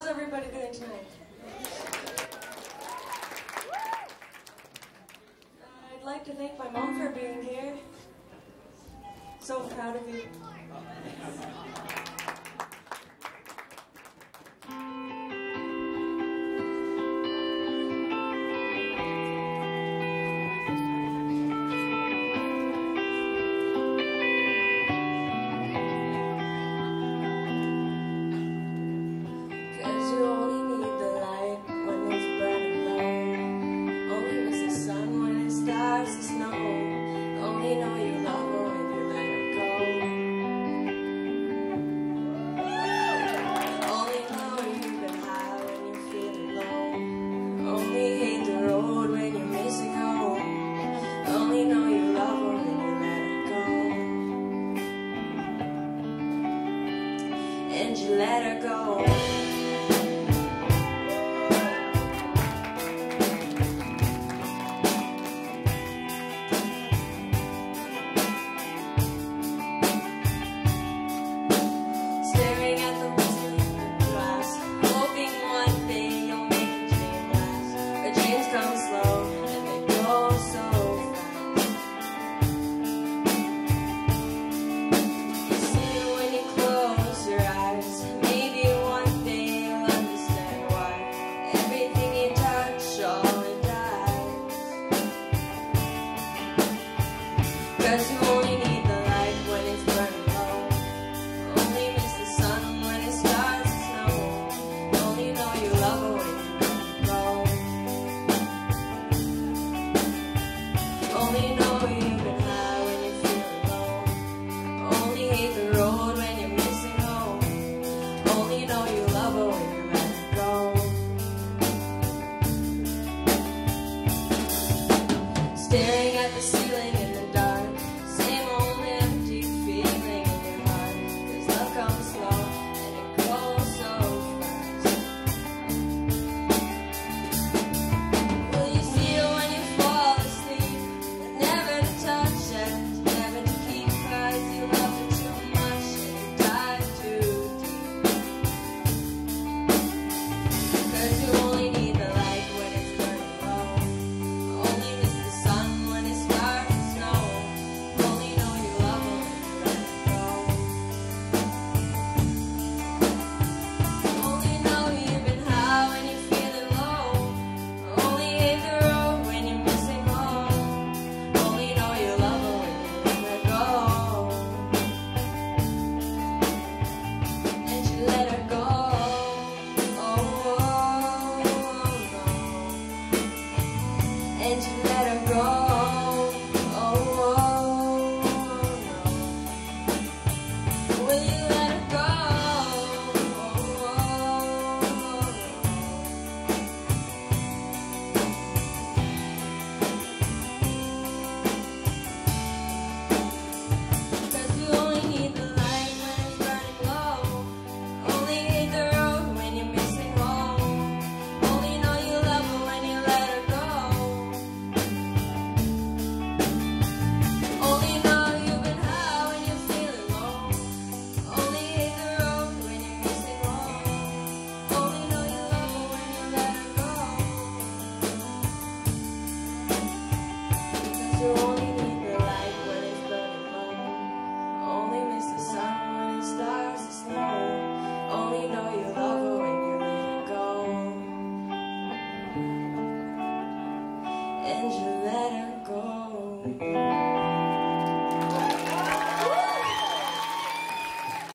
How's everybody doing tonight? I'd like to thank my mom for being here. So proud of you. Let her go. Staring at the whistling glass, hoping one day you'll make a dream last. The dreams come slow and they go so fast. You see it when you close your eyes. Maybe one day you'll understand why everything you touch all it dies. 'Cause you only need the light when it's burning low. Only miss the sun when it starts to snow. Only know you love her when you let it go. Only know you've been high when you're feeling low. Only hate the road when you're missing home. Only know you love her when you let it go. Staring at the ceiling in the dark, same old empty feeling in your heart. 'Cause love comes slow and it goes so fast. Will you see it when you fall asleep? Never to touch it, never to keep, 'cause you love it too much and you dive too deep. 'Cause you only need the light when it's burning low. Only miss the sun when it starts to snow. Only know you love her when you let it go. Only know you've been high when you're feeling low. Only hate the road when you're missing home. Only know you love her when you let her go. And you let her go. Oh, no. And you let her go. Oh, no. Will you let her go? Oh, no. 'Cause you only need the light when it's burning low. Only hate the road when you're missing home. Only know you love her when you let her go. Only know you've been high when you're feeling low. Only hate the road when you're missing home. Only know you love her when you let her go. 'Cause you only need the light when it's burning low. Only miss the sun when it starts to snow. Only know you love her when you let her go. And you let her go.